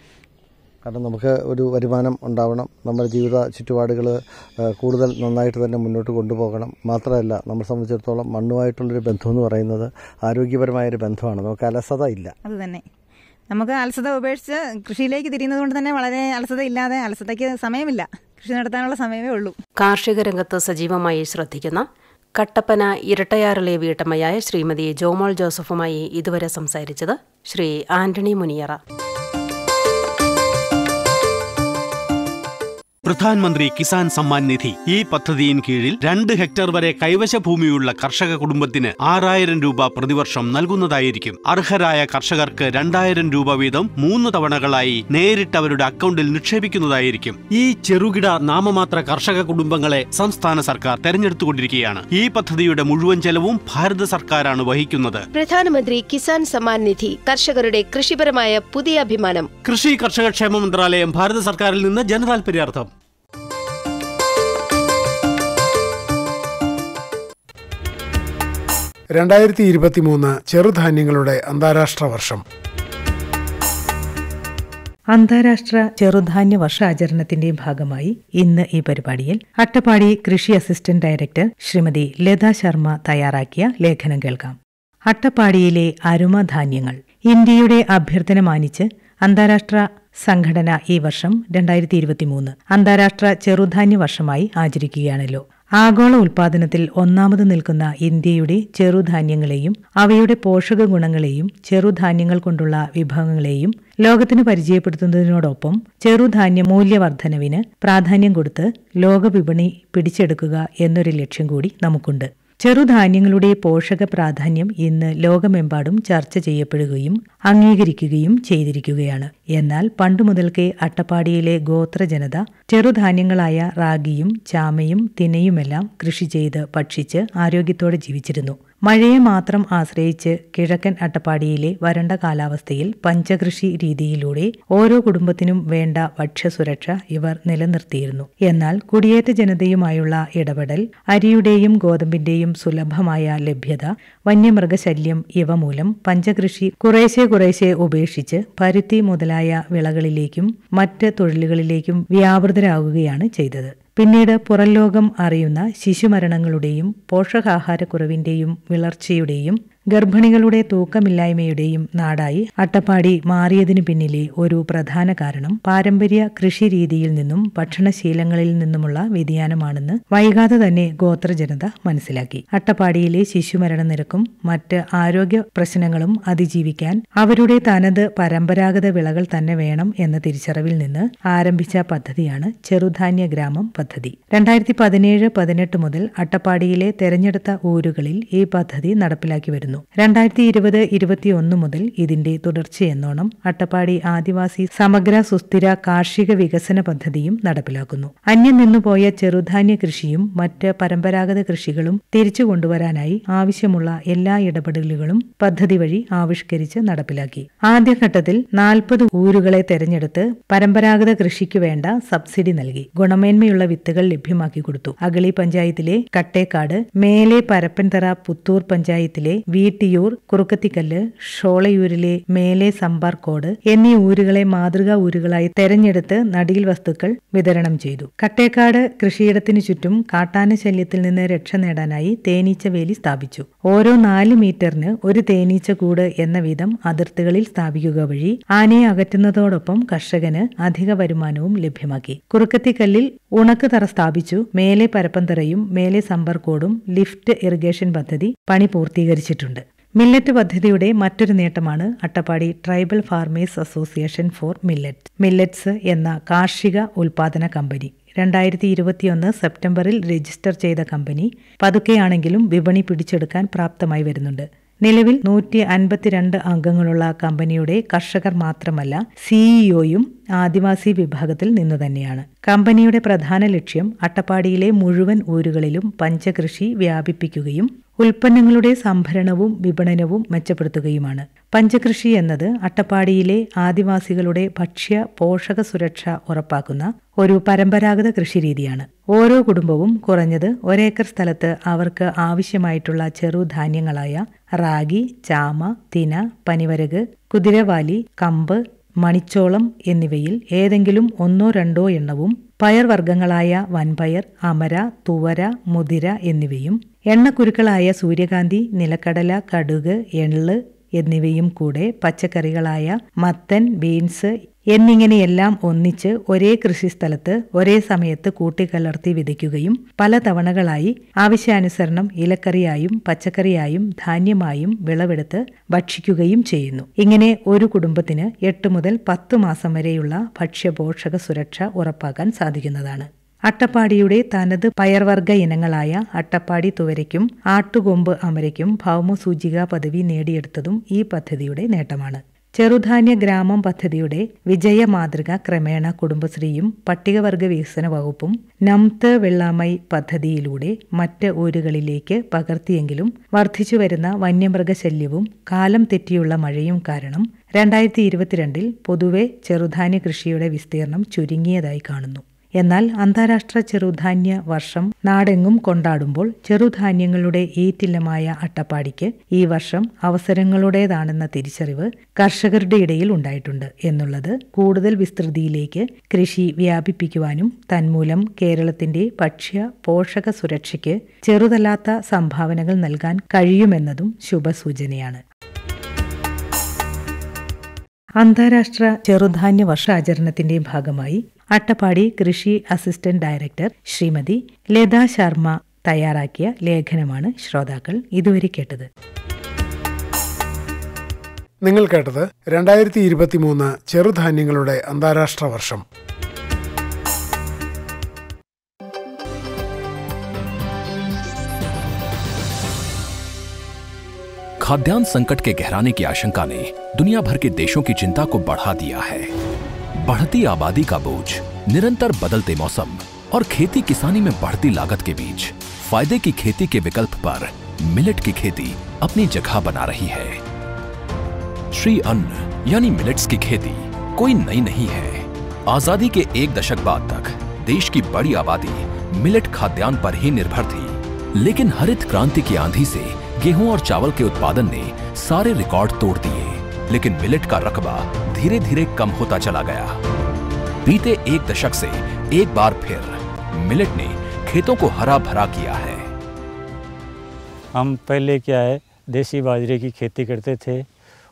കാരണം നമുക്ക് ഒരു വരുമാനം ഉണ്ടാവണം, നമ്മുടെ ജീവിത ചുറ്റുപാടുകൾ കൂടുതൽ നന്നായിട്ട് തന്നെ മുന്നോട്ട് കൊണ്ടുപോകണം. മാത്രമല്ല നമ്മളെ സംബന്ധിച്ചിടത്തോളം മണ്ണുമായിട്ടുള്ളൊരു ബന്ധം എന്ന് പറയുന്നത് ആരോഗ്യപരമായൊരു ബന്ധമാണ്. നമുക്ക് അലസത ഇല്ല.
അത് തന്നെ, നമുക്ക് അലസത ഉപേക്ഷിച്ച് കൃഷിയിലേക്ക് തിരിയുന്നത് കൊണ്ട് തന്നെ വളരെ അലസത ഇല്ലാതെ, അലസതയ്ക്ക് സമയമില്ല, കൃഷി നടത്താനുള്ള സമയമേ ഉള്ളൂ.
കാർഷിക രംഗത്ത് സജീവമായി ശ്രദ്ധിക്കുന്ന കട്ടപ്പന ഇരട്ടയാറിലെ വീട്ടമ്മയായ ശ്രീമതി ജോമോൾ ജോസഫുമായി ഇതുവരെ സംസാരിച്ചത് ശ്രീ ആന്റണി മുനിയറ.
പ്രധാനമന്ത്രി കിസാൻ സമ്മാൻ നിധി ഈ പദ്ധതിയിൻ കീഴിൽ 2 ഹെക്ടർ വരെ കൈവശ ഭൂമിയുള്ള കർഷക കുടുംബത്തിന് 6,000 രൂപ പ്രതിവർഷം നൽകുന്നതായിരിക്കും. അർഹരായ കർഷകർക്ക് 2,000 രൂപ വീതം 3 തവണകളായി നേരിട്ട് അവരുടെ അക്കൗണ്ടിൽ നിക്ഷേപിക്കുന്നതായിരിക്കും. ഈ ചെറുകിട നാമമാത്ര കർഷക കുടുംബങ്ങളെ സംസ്ഥാന സർക്കാർ തെരഞ്ഞെടുത്തുകൊണ്ടിരിക്കുകയാണ്. ഈ പദ്ധതിയുടെ മുഴുവൻ ചെലവും ഭാരത സർക്കാരാണ് വഹിക്കുന്നത്.
പ്രധാനമന്ത്രി കിസാൻ സമ്മാൻ നിധി കർഷകരുടെ കൃഷിപരമായ പുതിയ അഭിമാനം.
കൃഷി കർഷക ക്ഷേമ മന്ത്രാലയം, ഭാരത സർക്കാരിൽ നിന്ന് ജനതാൽപര്യാർത്ഥം.
ചെറുധാന്യങ്ങളുടെ അന്താരാഷ്ട്ര വർഷം.
അന്താരാഷ്ട്ര ചെറുധാന്യ വർഷാചരണത്തിന്റെ ഭാഗമായി ഇന്ന് ഈ പരിപാടിയിൽ അട്ടപ്പാടി കൃഷി അസിസ്റ്റന്റ് ഡയറക്ടർ ശ്രീമതി ലത ശർമ്മ തയ്യാറാക്കിയ ലേഖനം കേൾക്കാം. അട്ടപ്പാടിയിലെ അരുമധാന്യങ്ങൾ. ഇന്ത്യയുടെ അഭ്യർത്ഥന മാനിച്ച് അന്താരാഷ്ട്ര സംഘടന ഈ വർഷം 2023 അന്താരാഷ്ട്ര ചെറുധാന്യ വർഷമായി ആചരിക്കുകയാണല്ലോ. ആഗോള ഉൽപാദനത്തിൽ ഒന്നാമത് നിൽക്കുന്ന ഇന്ത്യയുടെ ചെറുധാന്യങ്ങളെയും അവയുടെ പോഷക ഗുണങ്ങളെയും ചെറുധാന്യങ്ങൾ കൊണ്ടുള്ള വിഭവങ്ങളെയും ലോകത്തിന് പരിചയപ്പെടുത്തുന്നതിനോടൊപ്പം ചെറുധാന്യ മൂല്യവർദ്ധനവിന് പ്രാധാന്യം കൊടുത്ത് ലോകവിപണി പിടിച്ചെടുക്കുക എന്നൊരു ലക്ഷ്യം കൂടി നമുക്കുണ്ട്. ചെറുധാന്യങ്ങളുടെ പോഷക പ്രാധാന്യം ഇന്ന് ലോകമെമ്പാടും ചർച്ച ചെയ്യപ്പെടുകയും അംഗീകരിക്കുകയും ചെയ്തിരിക്കുകയാണ്. എന്നാൽ പണ്ടുമുതൽക്കേ അട്ടപ്പാടിയിലെ ഗോത്ര ജനത ചെറുധാന്യങ്ങളായ റാഗിയും ചാമയും തിനയുമെല്ലാം കൃഷി ചെയ്ത് ഭക്ഷിച്ച് ആരോഗ്യത്തോടെ ജീവിച്ചിരുന്നു. മഴയെ മാത്രം ആശ്രയിച്ച് കിഴക്കൻ അട്ടപ്പാടിയിലെ വരണ്ട കാലാവസ്ഥയിൽ പഞ്ചകൃഷി രീതിയിലൂടെ ഓരോ കുടുംബത്തിനും വേണ്ട ഭക്ഷ്യസുരക്ഷ ഇവർ നിലനിർത്തിയിരുന്നു. എന്നാൽ കുടിയേറ്റ ജനതയുമായുള്ള ഇടപെടൽ, അരിയുടെയും ഗോതമ്പിന്റെയും സുലഭമായ ലഭ്യത, വന്യമൃഗശല്യം ഇവ മൂലം പഞ്ചകൃഷി കുറേശ്ശെ ഉപേക്ഷിച്ച് പരുത്തി മുതലായ വിളകളിലേക്കും മറ്റ് തൊഴിലുകളിലേക്കും വ്യാപൃതരാകുകയാണ് ചെയ്തത്. പിന്നീട് പുറംലോകം അറിയുന്ന ശിശുമരണങ്ങളുടെയും പോഷകാഹാരക്കുറവിന്റെയും വിളർച്ചയുടെയും ഗർഭിണികളുടെ തൂക്കമില്ലായ്മയുടെയും നാടായി അട്ടപ്പാടി മാറിയതിനു പിന്നിലെ ഒരു പ്രധാന കാരണം പാരമ്പര്യ കൃഷി രീതിയിൽ നിന്നും ഭക്ഷണശീലങ്ങളിൽ നിന്നുമുള്ള വ്യതിയാനമാണെന്ന് വൈകാതെ തന്നെ ഗോത്രജനത മനസ്സിലാക്കി. അട്ടപ്പാടിയിലെ ശിശുമരണ നിരക്കും മറ്റ് ആരോഗ്യ പ്രശ്നങ്ങളും അതിജീവിക്കാൻ അവരുടെ തനത് പരമ്പരാഗത വിളകൾ തന്നെ വേണം എന്ന തിരിച്ചറിവിൽ നിന്ന് ആരംഭിച്ച പദ്ധതിയാണ് ചെറുധാന്യ ഗ്രാമം പദ്ധതി. 2017-18 മുതൽ അട്ടപ്പാടിയിലെ തെരഞ്ഞെടുത്ത ഊരുകളിൽ ഈ പദ്ധതി നടപ്പിലാക്കി വരുന്നു. 2020-21 മുതൽ ഇതിന്റെ തുടർച്ചയെന്നോണം അട്ടപ്പാടി ആദിവാസി സമഗ്ര സുസ്ഥിര കാർഷിക വികസന പദ്ധതിയും നടപ്പിലാക്കുന്നു. അന്യം നിന്നുപോയ ചെറുധാന്യ കൃഷിയും മറ്റ് പരമ്പരാഗത കൃഷികളും തിരിച്ചു കൊണ്ടുവരാനായി ആവശ്യമുള്ള എല്ലാ ഇടപെടലുകളും പദ്ധതി വഴി ആവിഷ്കരിച്ച് നടപ്പിലാക്കി. ആദ്യഘട്ടത്തിൽ 40 ഊരുകളെ തെരഞ്ഞെടുത്ത് പരമ്പരാഗത കൃഷിക്ക് വേണ്ട സബ്സിഡി നൽകി. ഗുണമേന്മയുള്ള വിത്തുകൾ ലഭ്യമാക്കി കൊടുത്തു. അഗളി പഞ്ചായത്തിലെ കട്ടേക്കാട്, മേലെ പരപ്പൻതറ പുത്തൂർ പഞ്ചായത്തിലെ വീട്ടിയൂർ, കുറുക്കത്തിക്കല്ല്, ഷോളയൂരിലെ മേലെ സമ്പാർക്കോട് എന്നീ ഊരുകളെ മാതൃകാ ഊരുകളായി തെരഞ്ഞെടുത്ത് നടീൽ വസ്തുക്കൾ വിതരണം ചെയ്തു. കട്ടേക്കാട് കൃഷിയിടത്തിനു ചുറ്റും കാട്ടാന ശല്യത്തിൽ നിന്ന് രക്ഷ നേടാനായി തേനീച്ച വേലി സ്ഥാപിച്ചു. ഓരോ 4 മീറ്ററിന് ഒരു തേനീച്ച കൂട് എന്ന വിധം അതിർത്തികളിൽ സ്ഥാപിക്കുക വഴി ആനയെ അകറ്റുന്നതോടൊപ്പം കർഷകന് അധിക വരുമാനവും ലഭ്യമാക്കി. കുറുക്കത്തിക്കല്ലിൽ ഉണക്കുതറ സ്ഥാപിച്ചു. മേലെ പരപ്പന്തറയും മേലെ സമ്പർക്കോടും ലിഫ്റ്റ് ഇറിഗേഷൻ പദ്ധതി പണി പൂർത്തീകരിച്ചിട്ടുണ്ട്. മില്ലറ്റ് പദ്ധതിയുടെ മറ്റൊരു നേട്ടമാണ് Attappadi tribal farmers association for millets എന്ന കാർഷിക ഉൽപാദന കമ്പനി. 2021 സെപ്റ്റംബറിൽ രജിസ്റ്റർ ചെയ്ത കമ്പനി പതുക്കെയാണെങ്കിലും വിപണി പിടിച്ചെടുക്കാൻ പ്രാപ്തമായി വരുന്നുണ്ട്. നിലവിൽ 152 അംഗങ്ങളുള്ള കമ്പനിയുടെ കർഷകർ മാത്രമല്ല സിഇഒയും ആദിവാസി വിഭാഗത്തിൽ നിന്നു തന്നെയാണ്. കമ്പനിയുടെ പ്രധാന ലക്ഷ്യം അട്ടപ്പാടിയിലെ മുഴുവൻ ഊരുകളിലും പഞ്ചകൃഷി വ്യാപിപ്പിക്കുകയും ഉൽപ്പന്നങ്ങളുടെ സംഭരണവും വിപണനവും മെച്ചപ്പെടുത്തുകയുമാണ്. പഞ്ചകൃഷി എന്നത് അട്ടപ്പാടിയിലെ ആദിവാസികളുടെ ഭക്ഷ്യ പോഷക സുരക്ഷ ഉറപ്പാക്കുന്ന ഒരു പരമ്പരാഗത കൃഷിരീതിയാണ്. ഓരോ കുടുംബവും കുറഞ്ഞത് 1 ഏക്കർ സ്ഥലത്ത് അവർക്ക് ആവശ്യമായിട്ടുള്ള ചെറുധാന്യങ്ങളായ റാഗി, ചാമ, തിന, പനിവരക്, കുതിരവാലി, കമ്പ്, മണിച്ചോളം എന്നിവയിൽ ഏതെങ്കിലും 1-2 എണ്ണവും, പയർവർഗ്ഗങ്ങളായ വൻപയർ, അമര, തുവര, മുതിര എന്നിവയും, എണ്ണക്കുരുക്കളായ സൂര്യകാന്തി, നിലക്കടല, കടുക്, എള്ള് എന്നിവയും കൂടെ പച്ചക്കറികളായ മത്തൻ, ബീൻസ് എന്നിങ്ങനെയെല്ലാം ഒന്നിച്ച് ഒരേ കൃഷിസ്ഥലത്ത് ഒരേ സമയത്ത് കൂട്ടിക്കലർത്തി വിതയ്ക്കുകയും പല തവണകളായി ആവശ്യാനുസരണം ഇലക്കറിയായും പച്ചക്കറിയായും ധാന്യമായും വിളവെടുത്ത് ഭക്ഷിക്കുകയും ചെയ്യുന്നു. ഇങ്ങനെ ഒരു കുടുംബത്തിന് 8 മുതൽ 10 മാസം വരെയുള്ള ഭക്ഷ്യപോഷക സുരക്ഷ ഉറപ്പാക്കാൻ സാധിക്കുന്നതാണ്. അട്ടപ്പാടിയുടെ തനത് പയർവർഗ്ഗ ഇനങ്ങളായ അട്ടപ്പാടി തുവരയ്ക്കും ആട്ടുകൊമ്പ് അമരയ്ക്കും ഭൗമസൂചിക പദവി നേടിയെടുത്തതും ഈ പദ്ധതിയുടെ നേട്ടമാണ്. ചെറുധാന്യ ഗ്രാമം പദ്ധതിയുടെ വിജയ മാതൃക ക്രമേണ കുടുംബശ്രീയും പട്ടികവർഗ വികസന വകുപ്പും നംത് വെള്ളാമൈ പദ്ധതിയിലൂടെ മറ്റ് ഊരുകളിലേക്ക് പകർത്തിയെങ്കിലും വർദ്ധിച്ചുവരുന്ന വന്യമൃഗശല്യവും കാലം തെറ്റിയുള്ള മഴയും കാരണം 2022 പൊതുവെ ചെറുധാന്യ കൃഷിയുടെ വിസ്തീർണം ചുരുങ്ങിയതായി കാണുന്നു. എന്നാൽ അന്താരാഷ്ട്ര ചെറുധാന്യ വർഷം നാടെങ്ങും കൊണ്ടാടുമ്പോൾ ചെറുധാന്യങ്ങളുടെ ഈറ്റില്ലമായ അട്ടപ്പാടിക്ക് ഈ വർഷം അവസരങ്ങളുടേതാണെന്ന തിരിച്ചറിവ് കർഷകരുടെ ഇടയിൽ ഉണ്ടായിട്ടുണ്ട് എന്നുള്ളത് കൂടുതൽ വിസ്തൃതിയിലേക്ക് കൃഷി വ്യാപിപ്പിക്കുവാനും തന്മൂലം കേരളത്തിന്റെ ഭക്ഷ്യ പോഷക സുരക്ഷയ്ക്ക് ചെറുതല്ലാത്ത സംഭാവനകൾ നൽകാൻ കഴിയുമെന്നതും ശുഭസൂചനയാണ്. അന്താരാഷ്ട്ര ചെറുധാന്യ വർഷാചരണത്തിന്റെ ഭാഗമായി അട്ടപ്പാടി കൃഷി അസിസ്റ്റന്റ് ഡയറക്ടർ ശ്രീമതി ലതാ ശർമ്മ തയ്യാറാക്കിയ ലേഖനമാണ് ശ്രോതാക്കൾ ഇതുവരെ കേട്ടത്.
നിങ്ങൾ കേട്ടത് 2023 ചെറുധാന്യങ്ങളുടെ അന്താരാഷ്ട്ര വർഷം.
खाद्यान्न संकट के गहराने की आशंका ने दुनिया भर के देशों की चिंता को बढ़ा दिया है. बढ़ती आबादी का बोझ, निरंतर बदलते मौसम और खेती किसानी में बढ़ती लागत के बीच फायदे की खेती के विकल्प पर मिलेट की खेती अपनी जगह बना रही है। श्री अन्न यानी मिलेट्स की खेती कोई नई नहीं है। आजादी के 1 दशक बाद तक देश की बड़ी आबादी मिलेट खाद्यान्न पर ही निर्भर थी, लेकिन हरित क्रांति की आंधी से गेहूं और चावल के उत्पादन ने सारे रिकॉर्ड तोड़ दिए, लेकिन मिलेट का रकबा धीरे धीरे कम होता चला गया। बीते 1 दशक से एक बार फिर मिलेट ने खेतों को हरा भरा किया है।
हम पहले क्या है देसी बाजरे की खेती करते थे,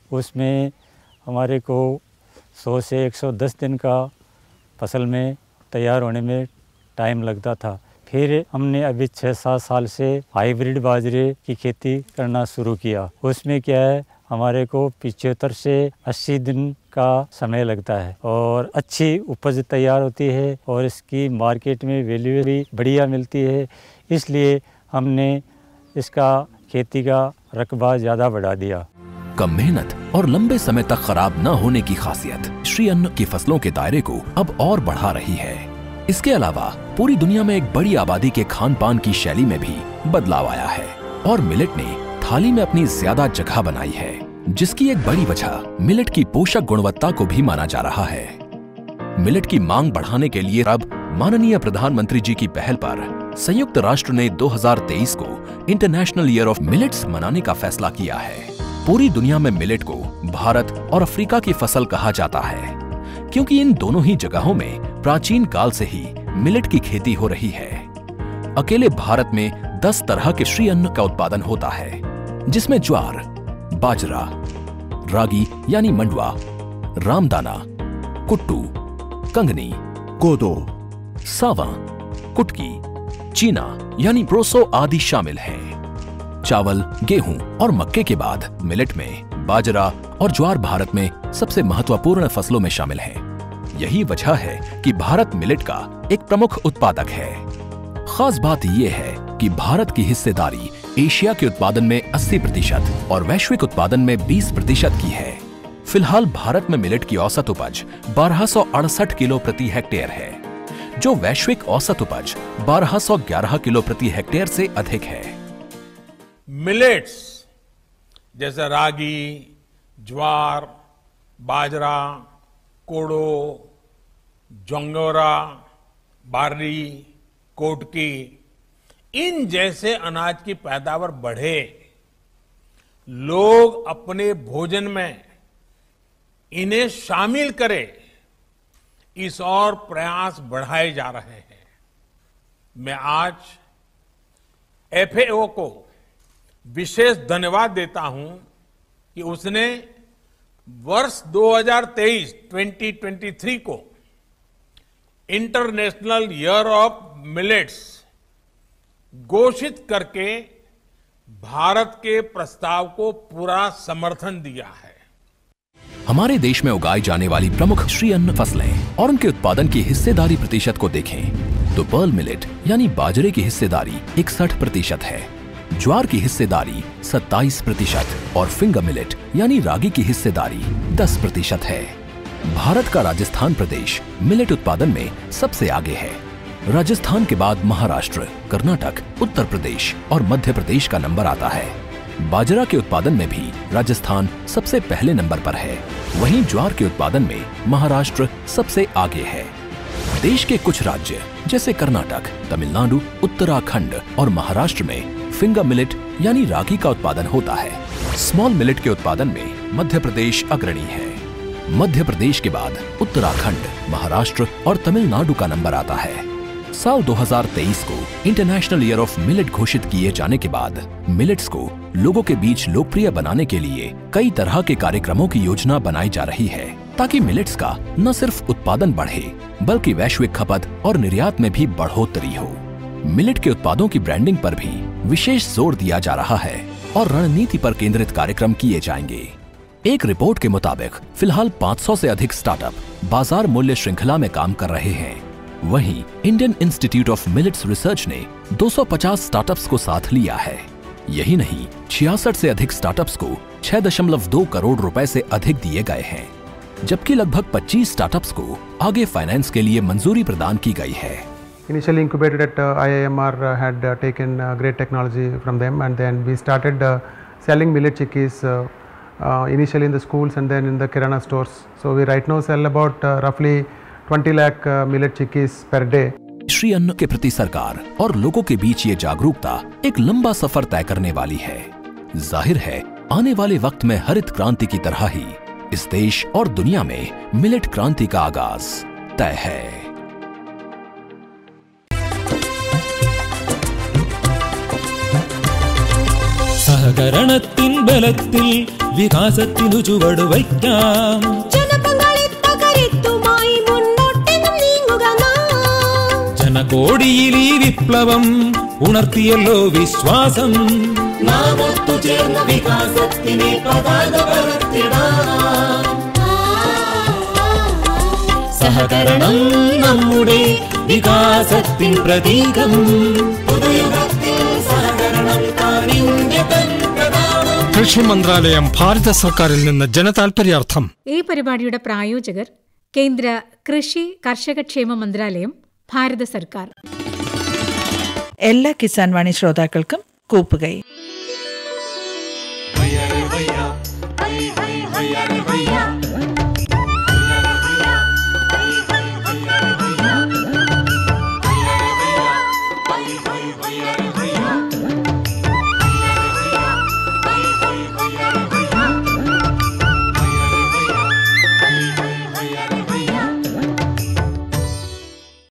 उसमें हमारे को 100 से 110 दिन का फसल में तैयार होने में टाइम लगता था। फिर हमने अभी 6-7 साल से हाइब्रिड बाजरे की खेती करना शुरू किया। उसमें क्या है हमारे को 75 से 80 दिन का समय लगता है और अच्छी उपज तैयार होती है और इसकी मार्केट में वैल्यू भी बढ़िया मिलती है। इसलिए हमने इसका खेती का रकबा ज़्यादा बढ़ा दिया।
कम मेहनत और लंबे समय तक खराब न होने की खासियत श्री अन्न की फसलों के दायरे को अब और बढ़ा रही है। इसके अलावा पूरी दुनिया में एक बड़ी आबादी के खान पान की शैली में भी बदलाव आया है और मिलेट ने थाली में अपनी ज्यादा जगह बनाई है, जिसकी एक बड़ी वजह मिलेट की पोषक गुणवत्ता को भी माना जा रहा है। मिलेट की मांग बढ़ाने के लिए अब माननीय प्रधानमंत्री जी की पहल पर संयुक्त राष्ट्र ने 2023 को इंटरनेशनल ईयर ऑफ मिलेट्स मनाने का फैसला किया है। पूरी दुनिया में मिलेट को भारत और अफ्रीका की फसल कहा जाता है, क्योंकि इन दोनों ही जगहों में प्राचीन काल से ही मिलेट की खेती हो रही है। अकेले भारत में 10 तरह के श्री अन्न का उत्पादन होता है, जिसमें ज्वार, बाजरा, रागी यानी मंडवा, रामदाना, कुट्टू, कंगनी, कोदो, सावा, कुटकी, चीना यानी प्रोसो आदि शामिल हैं। चावल, गेहूं और मक्के के बाद मिलेट में बाजरा और ज्वार भारत में सबसे महत्वपूर्ण फसलों में शामिल हैं। यही वजह है कि भारत मिलेट का एक प्रमुख उत्पादक है। खास बात यह है कि भारत की हिस्सेदारी एशिया के उत्पादन में 80% और वैश्विक उत्पादन में 20% की है। फिलहाल भारत में मिलेट की औसत उपज 1268 किलो प्रति हेक्टेयर है, जो वैश्विक औसत उपज 1211 किलो प्रति हेक्टेयर से अधिक है।
मिलेट्स जैसे रागी, ज्वार, बाजरा, कोडो, जोंगोरा, बार्ली, कोटकी, इन जैसे अनाज की पैदावार बढ़े, लोग अपने भोजन में इन्हें शामिल करें, इस और प्रयास बढ़ाए जा रहे हैं। मैं आज एफएओ को विशेष धन्यवाद देता हूं कि उसने वर्ष 2023 को इंटरनेशनल ईयर ऑफ मिलेट्स घोषित करके भारत के प्रस्ताव को पूरा समर्थन दिया है।
हमारे देश में उगाई जाने वाली प्रमुख श्री अन्न फसलें और उनके उत्पादन की हिस्सेदारी प्रतिशत को देखें तो पर्ल मिलेट यानी बाजरे की हिस्सेदारी 61% है, ज्वार की हिस्सेदारी 27% और फिंगर मिलेट यानी रागी की हिस्सेदारी 10% है। भारत का राजस्थान प्रदेश मिलेट उत्पादन में सबसे आगे है। राजस्थान के बाद महाराष्ट्र, कर्नाटक, उत्तर प्रदेश और मध्य प्रदेश का नंबर आता है। बाजरा के उत्पादन में भी राजस्थान सबसे पहले नंबर पर है। वहीं ज्वार के उत्पादन में महाराष्ट्र सबसे आगे है। देश के कुछ राज्य जैसे कर्नाटक, तमिलनाडु, उत्तराखंड और महाराष्ट्र में फिंगर मिलेट यानी रागी का उत्पादन होता है। स्मॉल मिलेट के उत्पादन में मध्य प्रदेश अग्रणी है। मध्य प्रदेश के बाद उत्तराखंड, महाराष्ट्र और तमिलनाडु का नंबर आता है। साल 2023 को इंटरनेशनल ईयर ऑफ मिलेट घोषित किए जाने के बाद मिलेट्स को लोगों के बीच लोकप्रिय बनाने के लिए कई तरह के कार्यक्रमों की योजना बनाई जा रही है, ताकि मिलेट्स का न सिर्फ उत्पादन बढ़े बल्कि वैश्विक खपत और निर्यात में भी बढ़ोतरी हो। मिलेट के उत्पादों की ब्रांडिंग पर भी विशेष जोर दिया जा रहा है और रणनीति पर केंद्रित कार्यक्रम किए जाएंगे। एक रिपोर्ट के मुताबिक फिलहाल 500 से अधिक स्टार्टअप बाजार मूल्य श्रृंखला में काम कर रहे हैं। वहीं Indian institute of millets research ने 250 स्टार्टअप्स को साथ लिया है। यही नहीं, 66 से अधिक स्टार्टअप्स को 6.2 करोड़ रुपए से अधिक दिए गए हैं, जबकि लगभग 25 स्टार्टअप्स को आगे फाइनेंस के लिए मंजूरी प्रदान की गई है।
initially incubated at IIMR, had taken great technology from them, and then we started selling millet chikkis initially in the schools and then in the kirana stores. So we right now sell about roughly 20 lakh millet chikkis per day.
Shri अन्न के प्रति सरकार और लोगों के बीच ये जागरूकता एक लंबा सफर तय करने वाली है। जाहिर है आने वाले वक्त में हरित क्रांति की तरह ही इस देश और दुनिया में मिलेट क्रांति का आगाज तय है।
സഹകരണത്തിൻ ബലത്തിൽ വികാസത്തിനു ചുവടുവയ്ക്കാം. ജനപങ്കാളിത്തകരുത്തുമായി മുന്നോട്ടെന്നും നീങ്ങുക നാം. ജനകോടിയിൽ ഈ വിപ്ലവം ഉണർത്തിയല്ലോ വിശ്വാസം. നാം ഒത്തുചേർന്ന വികാസത്തിനെ പതാക പറത്തിടാം. സഹകരണം നമ്മുടെ വികാസത്തിൻ പ്രതീകം. പുതുയുഗത്തിൽ സഹകരണം
കൃഷി മന്ത്രാലയം ഭാരത സർക്കാരിൽ നിന്ന് ജനതാൽപര്യാർത്ഥം.
ഈ പരിപാടിയുടെ പ്രായോജകർ കേന്ദ്ര കൃഷി കർഷകക്ഷേമ മന്ത്രാലയം, ഭാരത സർക്കാർ.
എല്ലാ കിസാൻ വാണി ശ്രോതാക്കൾക്കും കൂപ്പുകൈ.